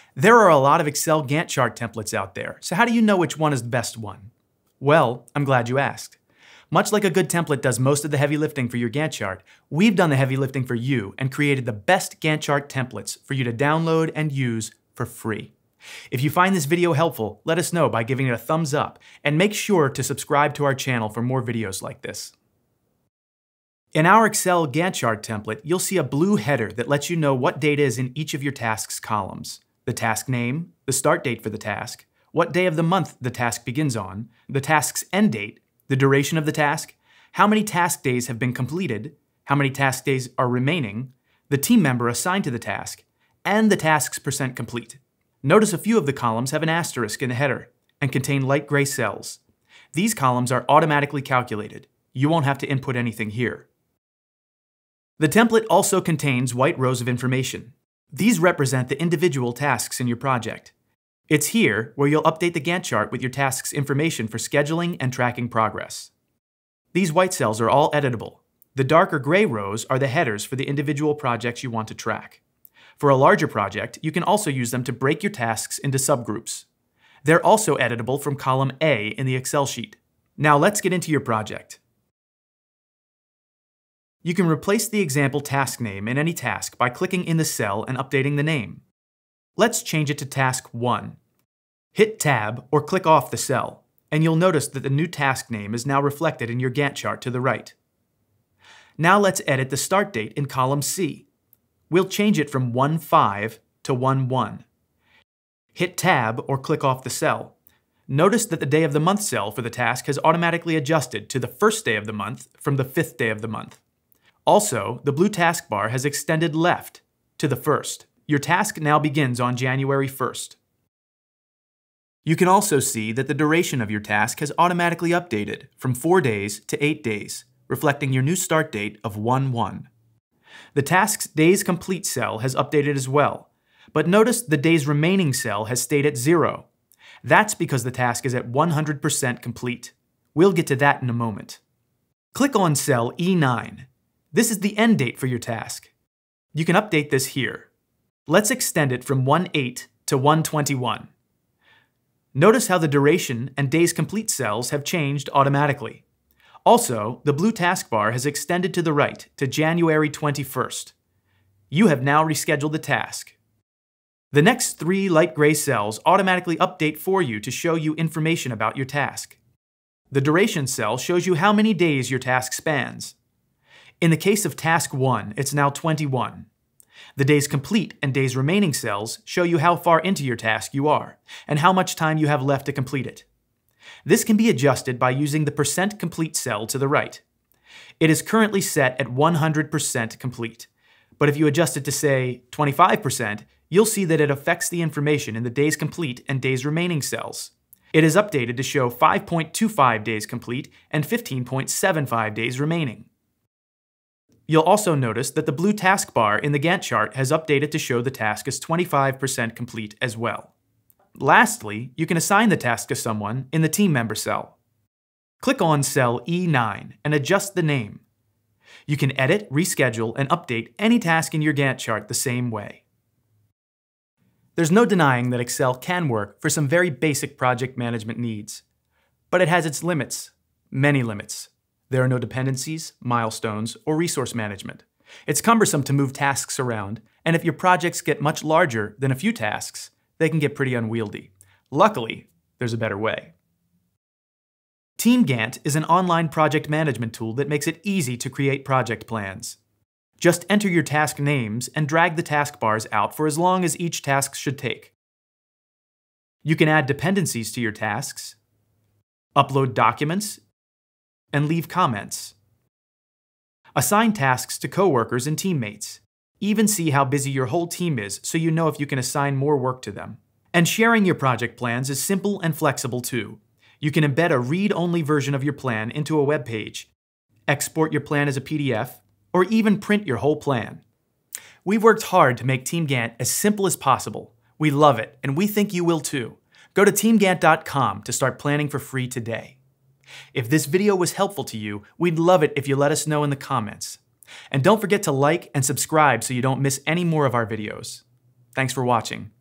There are a lot of Excel Gantt chart templates out there, so how do you know which one is the best one? Well, I'm glad you asked. Much like a good template does most of the heavy lifting for your Gantt chart, we've done the heavy lifting for you and created the best Gantt chart templates for you to download and use for free. If you find this video helpful, let us know by giving it a thumbs up, and make sure to subscribe to our channel for more videos like this. In our Excel Gantt chart template, you'll see a blue header that lets you know what data is in each of your tasks columns. The task name, the start date for the task, what day of the month the task begins on, the task's end date, the duration of the task, how many task days have been completed, how many task days are remaining, the team member assigned to the task, and the task's % complete. Notice a few of the columns have an asterisk in the header and contain light gray cells. These columns are automatically calculated. You won't have to input anything here. The template also contains white rows of information. These represent the individual tasks in your project. It's here where you'll update the Gantt chart with your task's information for scheduling and tracking progress. These white cells are all editable. The darker gray rows are the headers for the individual projects you want to track. For a larger project, you can also use them to break your tasks into subgroups. They're also editable from column A in the Excel sheet. Now let's get into your project. You can replace the example task name in any task by clicking in the cell and updating the name. Let's change it to Task 1. Hit Tab or click off the cell, and you'll notice that the new task name is now reflected in your Gantt chart to the right. Now let's edit the start date in column C. We'll change it from 1/5 to 1/1. Hit Tab or click off the cell. Notice that the day of the month cell for the task has automatically adjusted to the first day of the month from the 5th day of the month. Also, the blue taskbar has extended left to the 1st. Your task now begins on January 1st. You can also see that the duration of your task has automatically updated from 4 days to 8 days, reflecting your new start date of 1/1. The task's days complete cell has updated as well, but notice the days remaining cell has stayed at 0. That's because the task is at 100% complete. We'll get to that in a moment. Click on cell E9. This is the end date for your task. You can update this here. Let's extend it from 1/8 to 1/21. Notice how the duration and days complete cells have changed automatically. Also, the blue taskbar has extended to the right to January 21st. You have now rescheduled the task. The next 3 light gray cells automatically update for you to show you information about your task. The duration cell shows you how many days your task spans. In the case of Task 1, it's now 21. The days complete and days remaining cells show you how far into your task you are and how much time you have left to complete it. This can be adjusted by using the % complete cell to the right. It is currently set at 100% complete, but if you adjust it to, say, 25%, you'll see that it affects the information in the days complete and days remaining cells. It is updated to show 5.25 days complete and 15.75 days remaining. You'll also notice that the blue taskbar in the Gantt chart has updated to show the task is 25% complete as well. Lastly, you can assign the task to someone in the team member cell. Click on cell E9 and adjust the name. You can edit, reschedule, and update any task in your Gantt chart the same way. There's no denying that Excel can work for some very basic project management needs, but it has its limits, many limits. There are no dependencies, milestones, or resource management. It's cumbersome to move tasks around, and if your projects get much larger than a few tasks, they can get pretty unwieldy. Luckily, there's a better way. TeamGantt is an online project management tool that makes it easy to create project plans. Just enter your task names and drag the taskbars out for as long as each task should take. You can add dependencies to your tasks, upload documents, and leave comments. Assign tasks to coworkers and teammates. Even see how busy your whole team is so you know if you can assign more work to them. And sharing your project plans is simple and flexible too. You can embed a read-only version of your plan into a web page, export your plan as a PDF, or even print your whole plan. We've worked hard to make TeamGantt as simple as possible. We love it, and we think you will too. Go to TeamGantt.com to start planning for free today. If this video was helpful to you, we'd love it if you let us know in the comments. And don't forget to like and subscribe so you don't miss any more of our videos. Thanks for watching.